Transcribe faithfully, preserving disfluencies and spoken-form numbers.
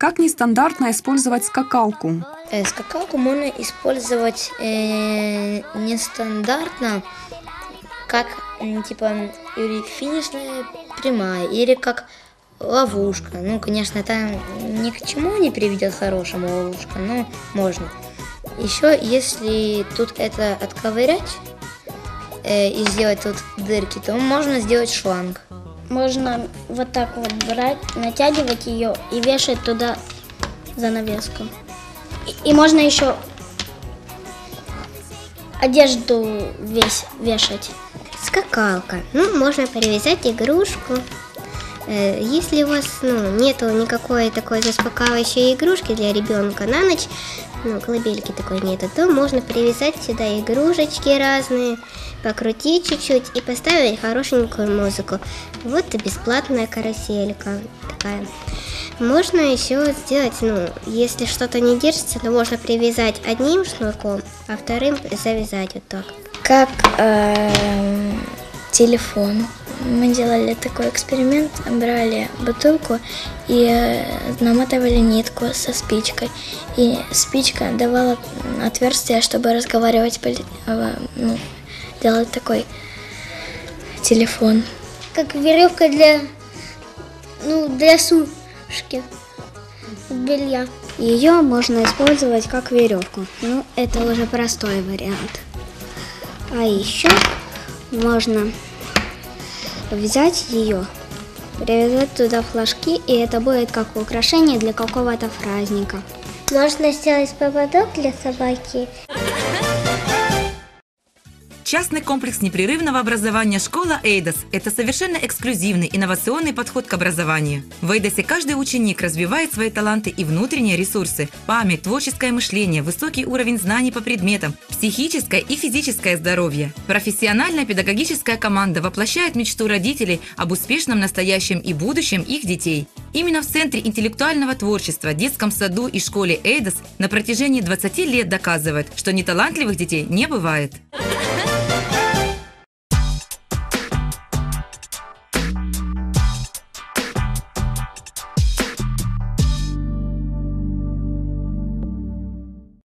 Как нестандартно использовать скакалку? Э, скакалку можно использовать э, нестандартно, как м, типа или финишная прямая, или как ловушка. Ну, конечно, это ни к чему не приведет хорошему ловушка, но можно. Еще, если тут это отковырять э, и сделать тут дырки, то можно сделать шланг. Можно вот так вот брать, натягивать ее и вешать туда занавеску. И, и можно еще одежду весь вешать. Скакалка. Ну, можно привязать игрушку. Э, Если у вас ну, нету никакой такой заспокаивающей игрушки для ребенка на ночь, ну, колыбельки такой нету, то можно привязать сюда игрушечки разные, покрутить чуть-чуть и поставить хорошенькую музыку. Вот и бесплатная каруселька такая. Можно еще сделать, ну, если что-то не держится, то можно привязать одним шнурком, а вторым завязать вот так. Как э, телефон. Мы делали такой эксперимент, брали бутылку и э, наматывали нитку со спичкой. И спичка давала отверстие, чтобы разговаривать, э, ну, делать такой телефон. Как веревка для, ну, для сушки белья. Ее можно использовать как веревку. Ну, это уже простой вариант. А еще можно взять ее, привязать туда флажки, и это будет как украшение для какого-то праздника. Можно сделать поводок для собаки. Частный комплекс непрерывного образования «Школа Эйдос» – это совершенно эксклюзивный, инновационный подход к образованию. В Эйдосе каждый ученик развивает свои таланты и внутренние ресурсы – память, творческое мышление, высокий уровень знаний по предметам, психическое и физическое здоровье. Профессиональная педагогическая команда воплощает мечту родителей об успешном настоящем и будущем их детей. Именно в Центре интеллектуального творчества, детском саду и школе Эйдос на протяжении двадцати лет доказывают, что неталантливых детей не бывает.